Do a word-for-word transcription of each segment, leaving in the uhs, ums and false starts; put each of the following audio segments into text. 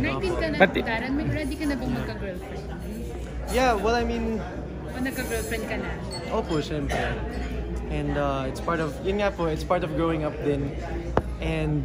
nineteen ka na, Pati- Darren, may ready ka na bang magka-girlfriend? Yeah, well, I mean, O nagka-girlfriend ka na? opo, syempre. And uh, it's part of, yun nga po, it's part of growing up din. And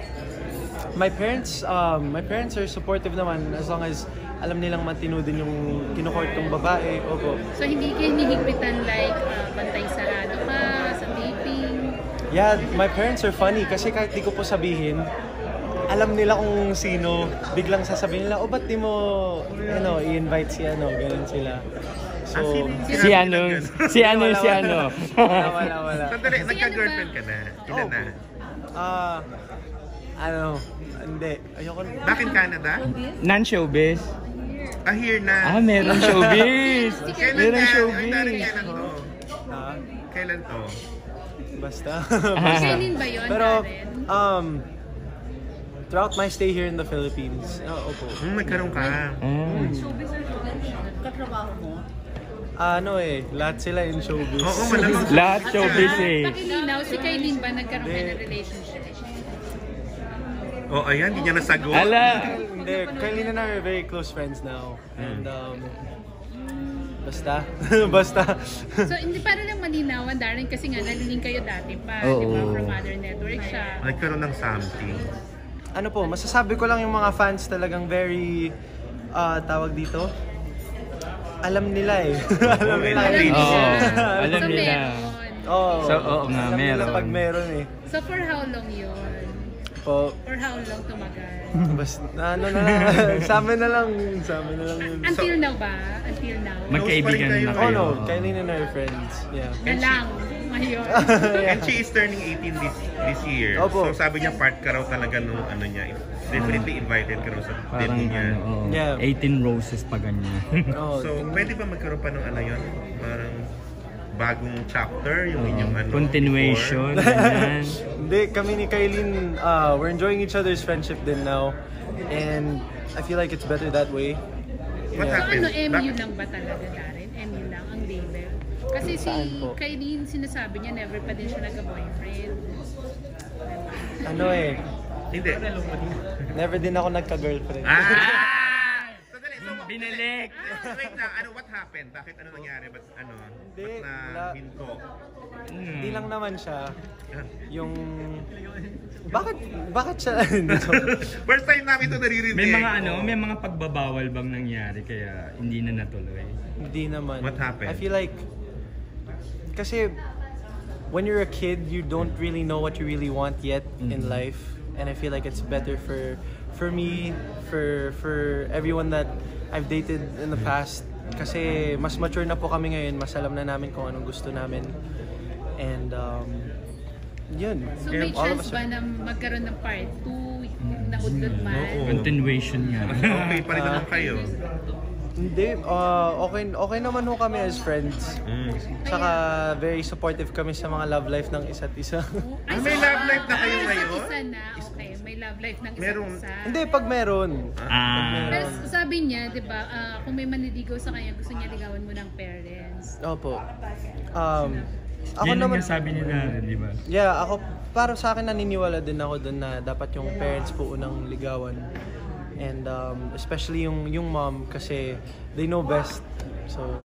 my parents, um, my parents are supportive naman as long as alam nilang matino din yung kinukort kong babae. Opo. So hindi ka hinihigpitan like uh, bantay sarado ka sa taping? Yeah, my parents are funny kasi kahit di ko po sabihin, alam nila kung sino, biglang sasabihin nila, oh, ba't di mo, ano, i-invite si ano, ganun sila. So, Si ano, si ano, si ano. wala, wala, wala. Sandali, nagka-girlfriend ka na? Ilan na? Ah, ano, hindi, ayoko na. Bakit Canada? Non-showbiz. Ah, here na. Ah, meron showbiz. Kailan Meron yan? Ay, showbiz. Darren, kailan to? Ha? Kailan to? Basta. Kainin ba yun, Pero, Darren? um, throughout my stay here in the Philippines, oh, opo. Hmm, nagkaroon ka. Mm. Katrabaho mo? Ano eh, lahat sila in showbiz. Oo, malamang. Lahat showbiz eh. Pakilinaw, si Kailin ba nagkaroon ka ng relationship? Oh, ayan, hindi niya nasagot. Ala. Hindi, Kylie and I are very close friends now. And, um, basta. basta. So hindi para lang malinawan, Darren, kasi nga naliling kayo dati pa, Oo. di ba, from other network siya. Nagkaroon ng something. Ano po, masasabi ko lang yung mga fans talagang very, ah, tawag dito, alam nila eh. alam nila. Alam eh. nila. Oo, alam So, nila. meron. Oo. So, oo nga, Alam nila meron. pag meron eh. So for how long yun? Po, For how long tumagal? basta, ano na lang, sa amin na lang, sa amin na lang yun. Until now ba? Until now? Magkaibigan na Oh kayo. no, Kylie and I are friends. Yeah. Na lang. Ngayon. And she is turning eighteen this this year. Opo. So sabi niya part ka raw talaga nung ano niya. Definitely invited ka raw sa Parang debut niya. ano, oo. Yeah. eighteen roses pa ganyan. Oh, So pwede ba magkaroon pa ng ano yun? Parang bagong chapter yung inyong ano? Continuation, before? ganyan. Hindi, kami ni Kylie, uh, we're enjoying each other's friendship din now. And I feel like it's better that way. What So happened? ano, M U Bakit- lang ba talaga, Darren? M U lang ang label? Kasi si Saan po? Kailin, sinasabi niya, never pa din siya nagka-boyfriend. Ano eh, Hindi. never din ako nagka-girlfriend. Ah! Sandali, so, Binalik. Ah, wait na, ano, what happened? Bakit ano nangyari? Ba't ano? Hindi, Ba't na la- hinto? Hindi lang naman siya. Ah. Yung... Bakit, bakit siya? Hindi, so- First time namin ito naririnig. May mga ano, may mga pagbabawal bang nangyari kaya hindi na natuloy? Hindi naman. What happened? I feel like... Kasi... When you're a kid, you don't really know what you really want yet in life. And I feel like it's better for for me, for for everyone that I've dated in the past. Kasi mas mature na po kami ngayon, mas alam na namin kung anong gusto namin. And um, yun. So may All of chance us ba are- na magkaroon ng part two, na udlot man? Oo. Continuation nga. Okay pa rin naman kayo. Hindi, uh, okay, okay naman ho kami as friends. Mm. Tsaka very supportive kami sa mga love life ng isa't isa. Ah, may love life na kayo Ah, ngayon? isa't isa na, okay. May love life ng isa't Meron. isa. Hindi, pag meron. Ah. Pero sabi niya, di ba, ah, kung may manliligaw sa kanya, gusto niya ligawan mo ng parents. Opo. Um, ako Yan naman, ang sabi nila, di ba? yeah, ako, para sa akin naniniwala din ako doon na dapat yung parents po unang ligawan. And um, especially yung yung mom kasi they know best. So